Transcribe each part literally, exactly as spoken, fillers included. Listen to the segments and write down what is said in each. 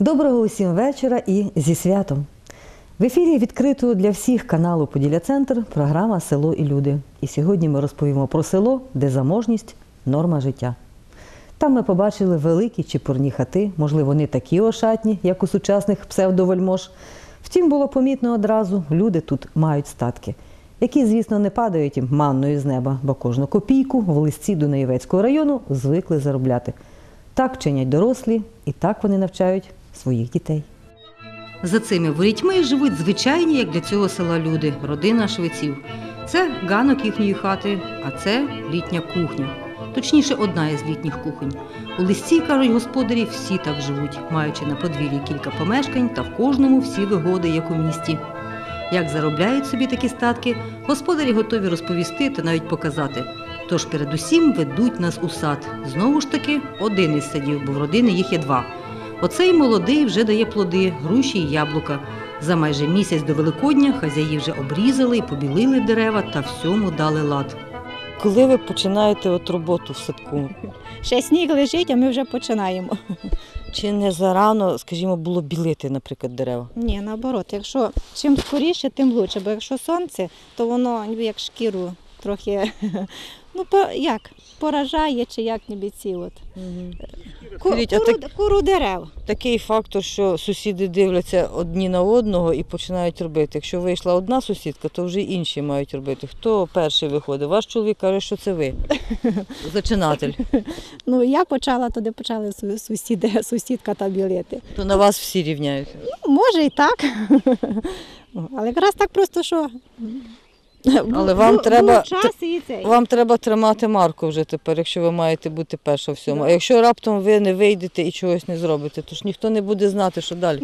Доброго усім вечора і зі святом! В ефірі відкрито для всіх каналу «Поділля-Центр» програма «Село і люди». І сьогодні ми розповімо про село, де заможність – норма життя. Там ми побачили великі чепурні хати, можливо, не такі ошатні, як у сучасних псевдовельмож. Втім, було помітно одразу, люди тут мають статки, які, звісно, не падають їм манною з неба, бо кожну копійку в листі Дунаєвецького району звикли заробляти. Так чинять дорослі і так вони навчають своїх дітей. За цими ворітьми живуть звичайні, як для цього села, люди – родина швеців. Це ганок їхньої хати, а це літня кухня. Точніше, одна із літніх кухонь. У листі, кажуть господарі, всі так живуть, маючи на подвір'ї кілька помешкань та в кожному всі вигоди, як у місті. Як заробляють собі такі статки, господарі готові розповісти та навіть показати. Тож передусім ведуть нас у сад. Знову ж таки, один із садів, бо в родини їх є два. Оцей молодий вже дає плоди, груші і яблука. За майже місяць до Великодня хазяї вже обрізали і побілили дерева та всьому дали лад. Коли ви починаєте от роботу в садку? Ще сніг лежить, а ми вже починаємо. Чи не зарано, скажімо, було білити, наприклад, дерева? Ні, наоборот, якщо чим скоріше, тим краще, бо якщо сонце, то воно ніби як шкіру трохи, ну по, як, поражає чи як ніби ці от. Угу. Ку, Скажіть, а куру, так- куру дерев. Такий фактор, що сусіди дивляться одні на одного і починають робити. Якщо вийшла одна сусідка, то вже й інші мають робити. Хто перший виходить? Ваш чоловік каже, що це ви. Зачинатель. Ну, я почала, туди почали су- сусіди, сусідка та білити. То на вас всі рівняються. Ну, може і так. Але якраз так просто, що... Але вам Бу- треба- був час і цей. Вам треба тримати марку вже тепер, якщо ви маєте бути перша в всьому. А якщо раптом ви не вийдете і чогось не зробите, то ж ніхто не буде знати, що далі.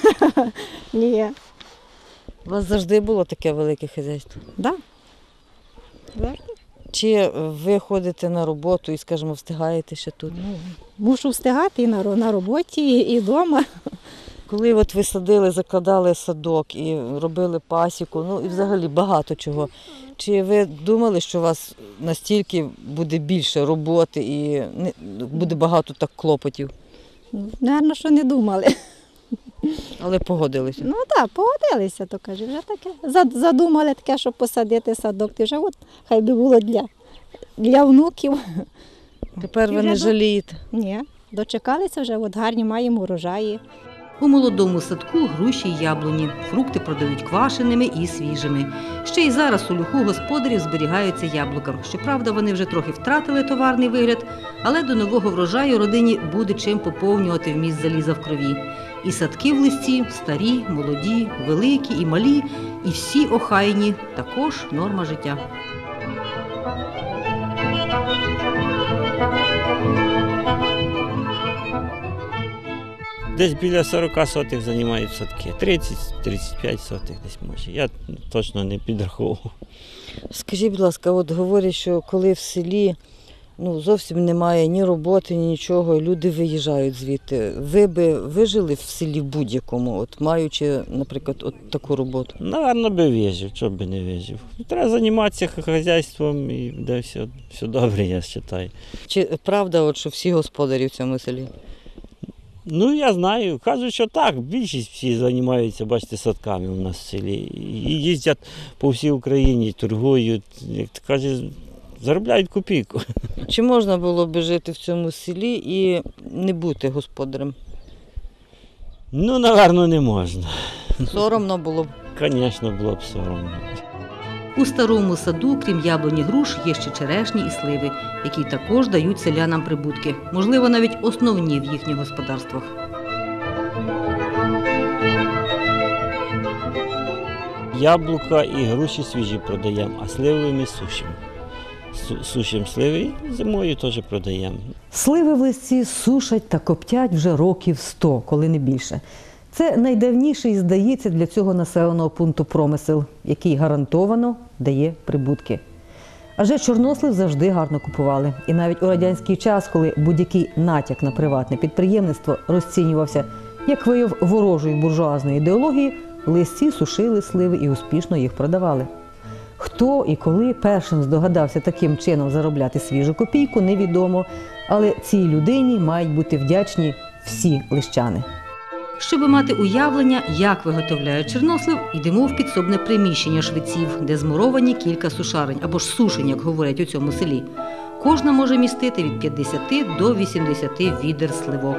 Ні. У вас завжди було таке велике хазяйство? Да. Завжди. Чи ви ходите на роботу і, скажімо, встигаєте ще тут? Мушу встигати і на, ро- на роботі, і вдома. Коли от ви садили, закладали садок і робили пасіку, ну і взагалі багато чого, чи ви думали, що у вас настільки буде більше роботи і не- буде багато так клопотів? Наверно, що не думали. Але погодилися? Ну так, погодилися, то каже, вже таке. Зад- Задумали таке, щоб посадити садок. Ти вже от, хай би було для, для внуків. Тепер ви Вже не до- жалієте? Ні, дочекалися вже, от гарні маємо урожаї. У молодому садку груші й яблуні. Фрукти продають квашеними і свіжими. Ще й зараз у люху господарів зберігаються яблука. Щоправда, вони вже трохи втратили товарний вигляд, але до нового врожаю родині буде чим поповнювати вміст заліза в крові. І садки в листі старі, молоді, великі і малі, і всі охайні – також норма життя. Десь біля сорока сотих займають садки. тридцять - тридцять п'ять сотих десь може. Я точно не підраховував. Скажіть, будь ласка, от говорять, що коли в селі ну, зовсім немає ні роботи, ні нічого, і люди виїжджають звідти. Ви би вижили в селі будь-якому, от маючи, наприклад, от таку роботу? Наверно, би вижив, чого би не вижив. Треба займатися хазяйством і буде все, все добре, я вважаю. Чи правда, от, що всі господарі в цьому селі? Ну, я знаю, кажуть, що так, більшість всі займаються, бачите, садками у нас в селі. І їздять по всій Україні, торгують, як то каже, заробляють копійку. Чи можна було би жити в цьому селі і не бути господарем? Ну, напевно, не можна. Соромно було б. Звісно, було б соромно. У старому саду, крім яблуні груш, є ще черешні і сливи, які також дають селянам прибутки. Можливо, навіть основні в їхніх господарствах. Яблука і груші свіжі продаємо, а сливи ми сушимо. Су- Сушимо сливи і зимою теж продаємо. Сливи в листі сушать та коптять вже років сто, коли не більше. Це найдавніший, здається, для цього населеного пункту промисел, який гарантовано дає прибутки. Адже чорнослив завжди гарно купували. І навіть у радянський час, коли будь-який натяк на приватне підприємництво розцінювався як вияв ворожої буржуазної ідеології, в листі сушили сливи і успішно їх продавали. Хто і коли першим здогадався таким чином заробляти свіжу копійку, невідомо, але цій людині мають бути вдячні всі лищани. Щоб мати уявлення, як виготовляють чорнослив, йдемо в підсобне приміщення швеців, де змуровані кілька сушарень, або ж сушень, як говорять у цьому селі. Кожна може містити від п'ятдесяти до вісімдесяти відер сливок.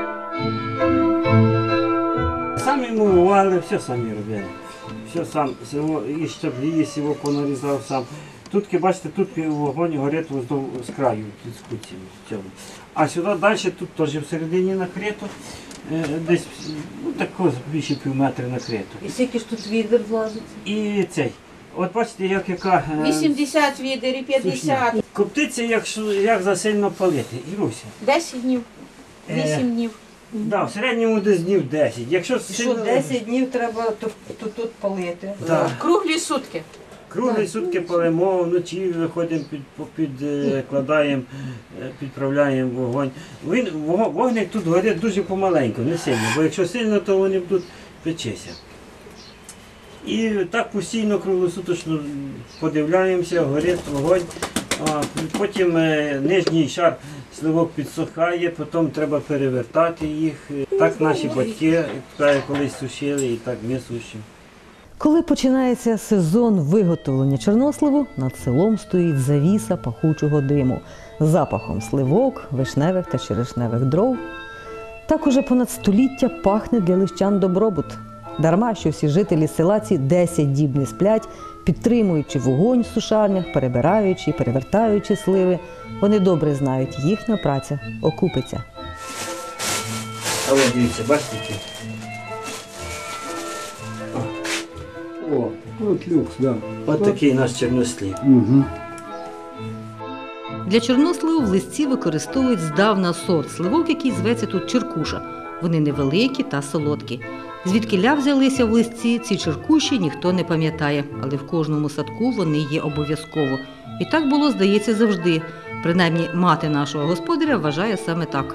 Самі мурували, все самі робили. Все сам, село, і щаблі, село понарізав сам. Тут, бачите, тут вогонь горить з краю, тут з куців. А сюди далі, тут теж всередині накрито, десь ну, тако більше пів метра накрито. І скільки ж тут відер влазить? І цей, от бачите, як яка... вісімдесят відер і п'ятдесят. Коптиться, як, як засильно палити. Іруся. десять днів, вісім днів. Так, да, в середньому десь днів десять. Якщо Що сильно... десять днів треба тут, тут, тут палити. Да. Круглі сутки. Круглі сутки палимо, вночі виходимо, під, підкладаємо, підправляємо вогонь. Він, вогник тут горить дуже помаленьку, не сильно, бо якщо сильно, то вони будуть печися. І так постійно круглосуточно подивляємося, горить вогонь, а потім нижній шар сливок підсохає, потім треба перевертати їх. Так наші батьки колись сушили і так ми сушимо. Коли починається сезон виготовлення чорносливу, над селом стоїть завіса пахучого диму з запахом сливок, вишневих та черешневих дров. Так уже понад століття пахне для лищан добробут. Дарма, що всі жителі села ці десять діб не сплять, підтримуючи вогонь в сушарнях, перебираючи, перевертаючи сливи. Вони добре знають, їхня праця окупиться. А ось дивіться, бачите? О, от люкс, да. Ось такий наш чорнослив. Угу. Для чорносливу в листі використовують здавна сорт сливок, який зветься тут черкуша. Вони невеликі та солодкі. Звідкиля взялися в листі ці черкуші, ніхто не пам'ятає, але в кожному садку вони є обов'язково. І так було, здається, завжди. Принаймні, мати нашого господаря вважає саме так.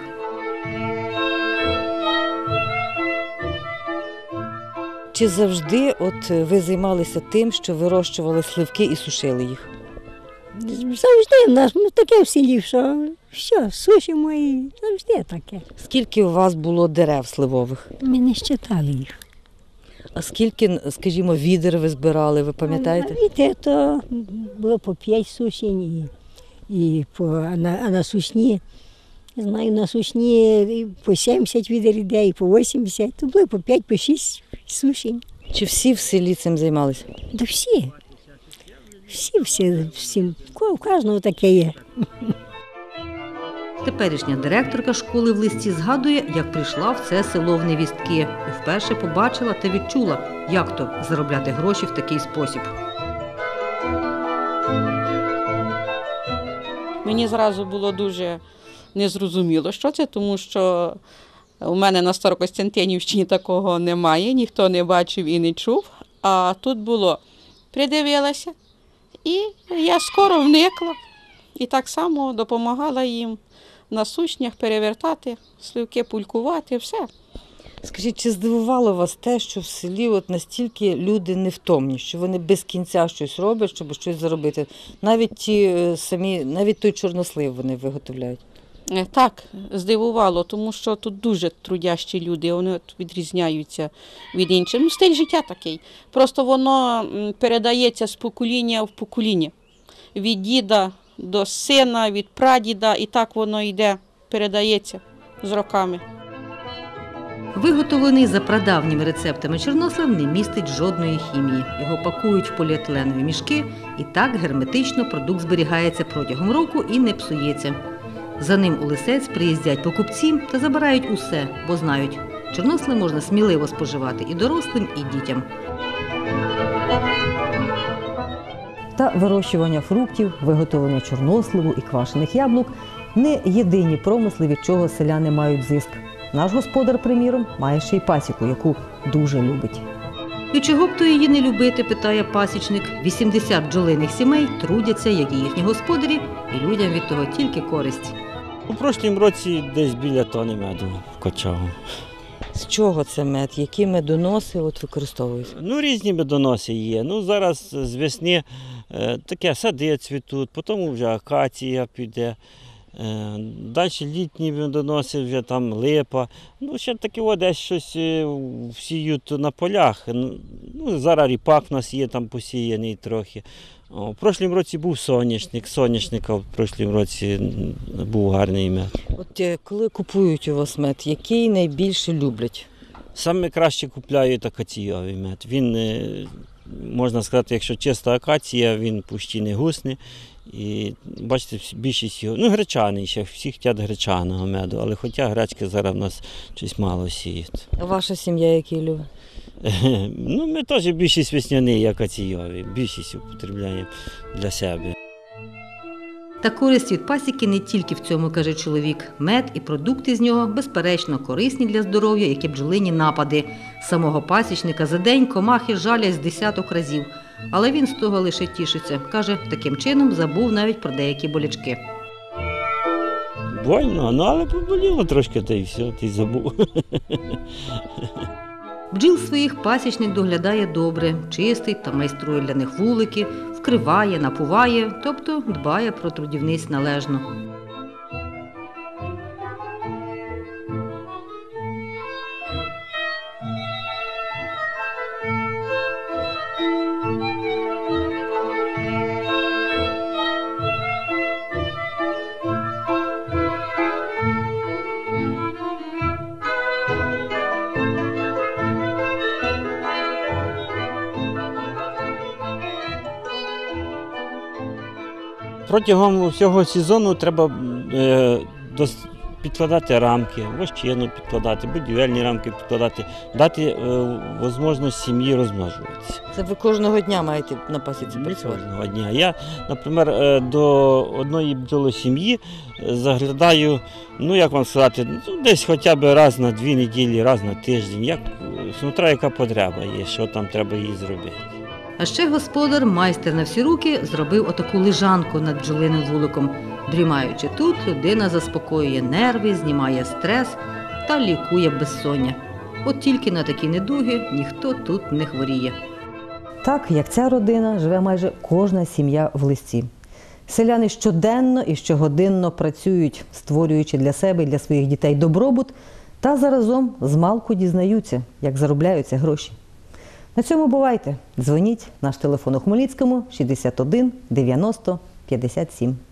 Чи завжди от ви займалися тим, що вирощували сливки і сушили їх? Завжди в нас ну, таке в селі, що все, сушимо і завжди таке. Скільки у вас було дерев сливових? Ми не щитали їх. А скільки, скажімо, відер ви збирали, ви пам'ятаєте? А від то було по п'ять сушень, і, і по, а, на, а на сушні, я знаю, на сушні і по сімдесят відер іде, і по вісімдесят, то було по п'ять, по шість сушень. Чи всі в селі цим займалися? Да всі. Всі, всі, всі, у кожного таке є. Теперішня директорка школи в листі згадує, як прийшла в це село в невістки і вперше побачила та відчула, як то заробляти гроші в такий спосіб. Мені зразу було дуже незрозуміло, що це, тому що у мене на Старокостянтинівщині такого немає, ніхто не бачив і не чув, а тут було, придивилася, і я скоро вникла, і так само допомагала їм на сушнях перевертати, сливки пулькувати, все. Скажіть, чи здивувало вас те, що в селі от настільки люди невтомні, що вони без кінця щось роблять, щоб щось заробити? Навіть ті самі, навіть той чорнослив вони виготовляють. Так, здивувало, тому що тут дуже трудящі люди, вони от відрізняються від інших. Ну, стиль життя такий. Просто воно передається з покоління в покоління. Від діда до сина, від прадіда, і так воно йде, передається з роками. Виготовлений за прадавніми рецептами чорнослив не містить жодної хімії. Його пакують в поліетиленові мішки, і так герметично продукт зберігається протягом року і не псується. За ним у Лисець приїздять покупці та забирають усе, бо знають, чорнослив можна сміливо споживати і дорослим, і дітям. Та вирощування фруктів, виготовлення чорносливу і квашених яблук – не єдині промисли, від чого селяни мають зиск. Наш господар, приміром, має ще й пасіку, яку дуже любить. І чого б то її не любити, питає пасічник. вісімдесят бджолиних сімей трудяться, як і їхні господарі, і людям від того тільки користь. У прошлому році десь біля тони меду вкачав. З чого це мед? Які медоноси от використовують? Ну, різні медоноси є. Ну, зараз з весни е, таке сади цвітуть, потім вже акація піде. Далі літні він доносить вже там липа. Ну, ще таке о, десь щось е, всіють на полях. Ну, зараз ріпак у нас є там посіяний трохи. О, в прошлому році був соняшник, соняшника в прошлому році був гарний мед. От е, коли купують у вас мед, який найбільше люблять? Саме краще купляють акаційовий мед. Він, е, можна сказати, якщо чиста акація, він почти не гусне. І бачите, більшість його, ну гречаний ще, всі хочуть гречаного меду, але хоча гречки зараз в нас щось мало сіють. А ваша сім'я який любить? Ну, ми теж більшість весняний, акаційовий, більшість употребляємо для себе. Та користь від пасіки не тільки в цьому, каже чоловік. Мед і продукти з нього безперечно корисні для здоров'я, як і бджолині напади. Самого пасічника за день комахи жалять з десяток разів. Але він з того лише тішиться. Каже, таким чином забув навіть про деякі болячки. Больно, ну але поболіло трошки, та й все, ти забув. Бджіл своїх пасічник доглядає добре, чистить та майструє для них вулики, вкриває, напуває, тобто дбає про трудівниць належно. Протягом всього сезону треба е, дос, підкладати рамки, вощину підкладати, будівельні рамки підкладати, дати е, можливість сім'ї розмножуватися. Це ви кожного дня маєте на пасіці Не працювати? кожного дня. Я, наприклад, до одної бджолосім'ї заглядаю, ну як вам сказати, ну, десь хоча б раз на дві неділі, раз на тиждень, як, смотря яка потреба є, що там треба їй зробити. А ще господар, майстер на всі руки, зробив отаку лежанку над бджолиним вуликом. Дрімаючи тут, людина заспокоює нерви, знімає стрес та лікує безсоння. От тільки на такі недуги ніхто тут не хворіє. Так, як ця родина, живе майже кожна сім'я в Лисці. Селяни щоденно і щогодинно працюють, створюючи для себе і для своїх дітей добробут, та заразом змалку дізнаються, як заробляються гроші. На цьому бувайте. Дзвоніть. Наш телефон у Хмельницькому шістдесят один дев'яносто п'ятдесят сім.